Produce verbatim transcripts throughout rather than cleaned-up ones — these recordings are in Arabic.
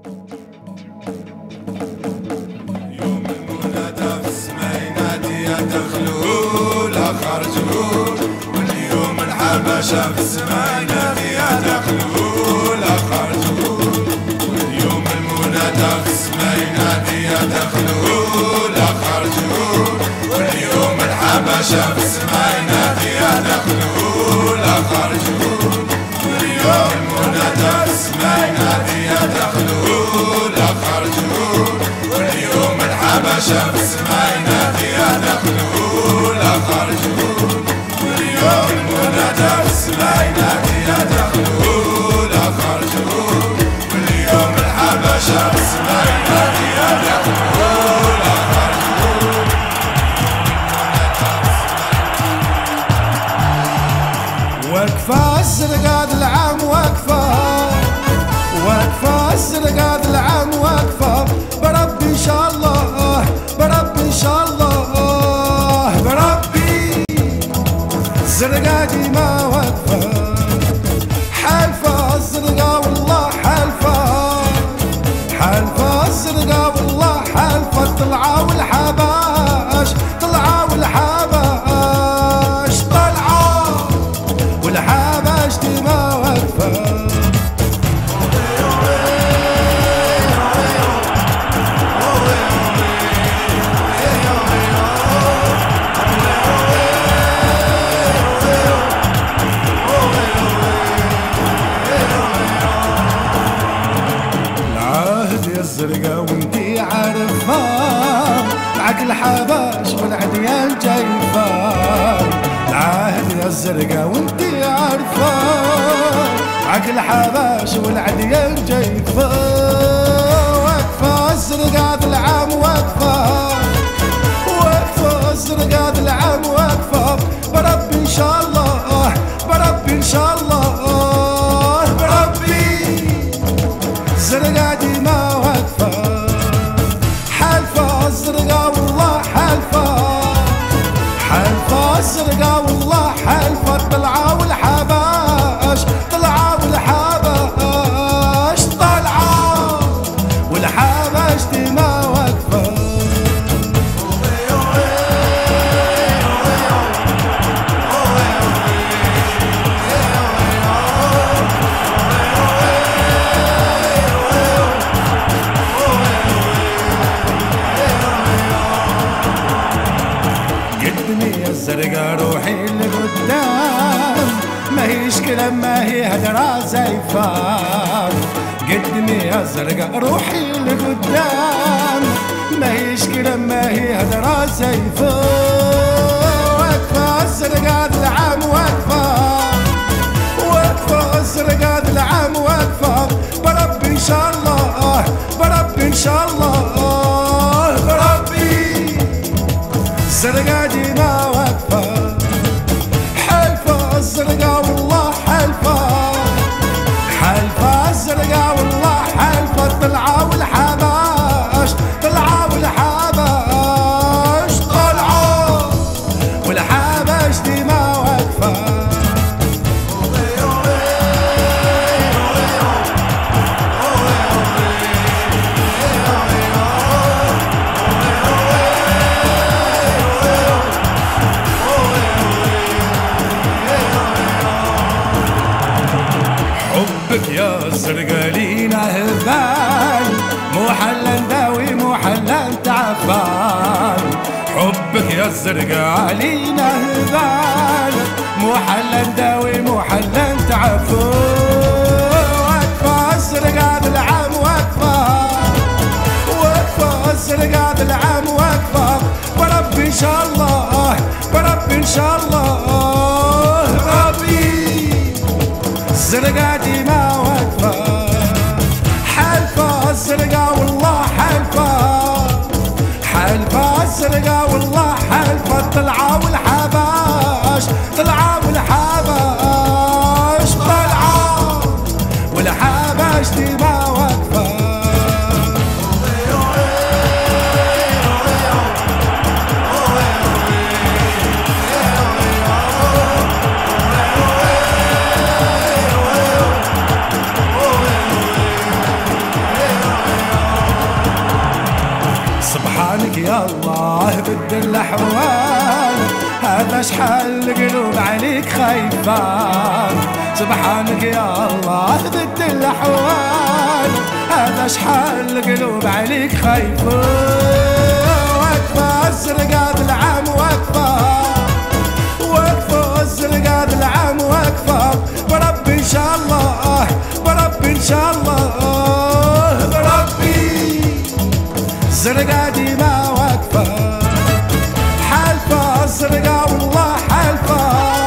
يوم المنادى في السماينات يدخلوا لا خرجوا، واليوم الحبشة في السماينات يدخلوا لا خرجوا، واليوم المنادى في السماينات يدخلوا لا خرجوا، واليوم الحبشة في السماينات يدخلوا لا خرجوا، واليوم المنادى في السماينات يدخلوا لا خرجوا، واليوم الحبشة في السماينات يدخلوا لا خرجوا، واليوم المنادى في السماينات يدخلوا لا خرجوا، واليوم الحبشة في السماينات يدخلوا لا خرجوا. وقفة الزرقاء العام وقفة، وقفة الزرقاء العام وقفة، بربي إن شاء الله، بربي إن شاء الله، بربي الزرقاء ديما وقفة، حلفة الزرقاء والله حلفة، حلفة الزرقاء والله حلفة، طلعوا والحباش، طلعوا والحباش، طلعوا والحباش ديما وقفة. الزرقاء وانتي عارفها، معك الحباش والعديان جايفها، العهد يا الزرقاء وانتي عارفها، معك الحباش والعديان جايفها، وقفة الزرقاء العام وقفة، وقفة الزرقاء العام وقفة، بربي ان شاء الله، بربي ان شاء الله، بربي الزرقاء ديما وقفة، حلفة الزرقاء والله حلفة، حلفة الزرقاء والله حلفة، طلعوا والحباش، طلعوا والحباش، طلعوا والحباش ديما وقفة. الزرقاء روحي لقدام، ما هيش كلام ما هي هدرة زيفان، قدمي يا الزرقاء روحي لقدام، ما هيش كلام ما هي هدرة زيفان، وقفة الزرقاء العام وقفة، وقفة الزرقاء العام وقفة، بربي ان شاء الله، بربي ان شاء الله، بربي الزرقاء ديما وقفة، حلفة الزرقاء والله حلفة، حلفة الزرقاء والله حلفة، طلعوا والحباش، طلعوا والحباش، طلعوا والحباش ديما وقفة. حبك يا الزرقاء لينا هبال، مو حلا نداوي مو حلا تعبان، حبك يا الزرقاء لينا هبال، مو حلا نداوي مو حلا تعبان، وقفة الزرقاء العام وقفة، وقفة الزرقاء العام وقفة، بربي ان شاء الله، بربي ان شاء الله، بربي الزرقاء ديما وقفة، حلفة الزرقاء والله حلفة، حلفة الزرقاء والله حلفة، طلعوا والحباش، طلعوا والحباش، طلعوا والحباش ديما وقفة. يا الله بدل الأحوال، هذا شحال القلوب عليك خايفان. سبحانك يا الله بدل الأحوال، هذا شحال القلوب عليك خايفان. وقفة الزرقاء العام وقفة، وقفة الزرقاء العام وقفة، بربي إن شاء الله، بربي إن شاء الله، بربي الزرقاء ديما وقفة. حلفة الزرقاء والله حلفة،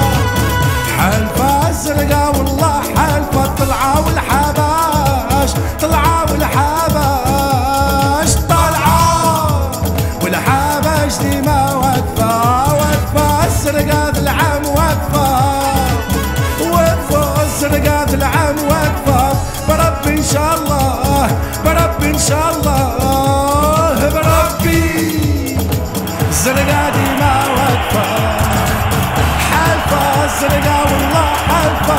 حلفة الزرقاء والله حلفة، طلعة والحباش، طلعة والحباش، طلعة والحباش ديما وقفة. وقفة الزرقاء العام وقفة، وقفة الزرقاء العام وقفة، بربي إن شاء الله، بربي إن شاء الله، بربي الزرقاء ديما وقفة. حلفة الزرقاء والله حلفة،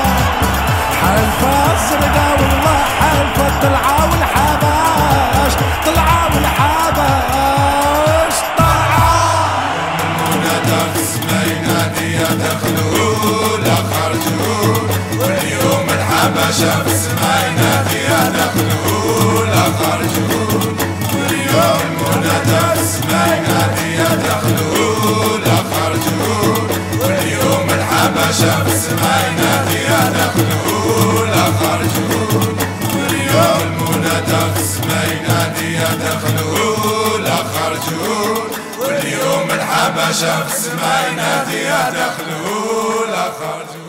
حلفة الزرقاء والله حلفة، طلعة والحباش، طلعة والحباش، طلعة. منادى خصمينا ديا دخلوا لا خرجوا، واليوم الحبشة خصمينا ديا دخلوا لا خرجوا، واليوم منادى خصمينا ديا دخلوا لا خرجوا، واليوم الحبشة خصمينا ديا دخلوا لا خرجوا، واليوم المنادى خصمينا ديا دخلوا لا خرجوا، واليوم الحبشة خصمينا ديا دخلوا لا خرجوا.